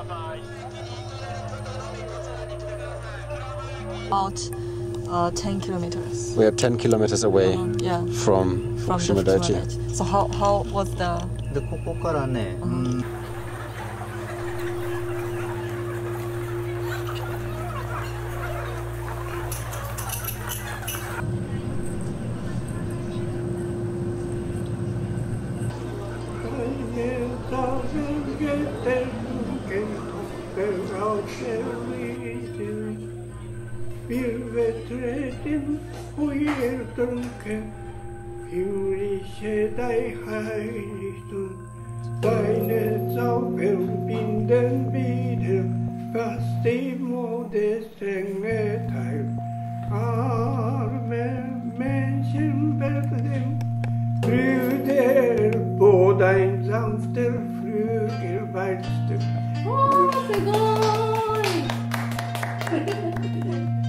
About 10 kilometers. We are 10 kilometers away Yeah. from Fukushima Daiichi. So how was the... でここからね、 Wir betreten Feuertrunken, himmlische dein Heiligtum. Deine Zauber binden wieder, was die Mode strenge Teil. Arme Menschen werden Brüder, wo dein sanfter Flügel walzt. Oh, すごい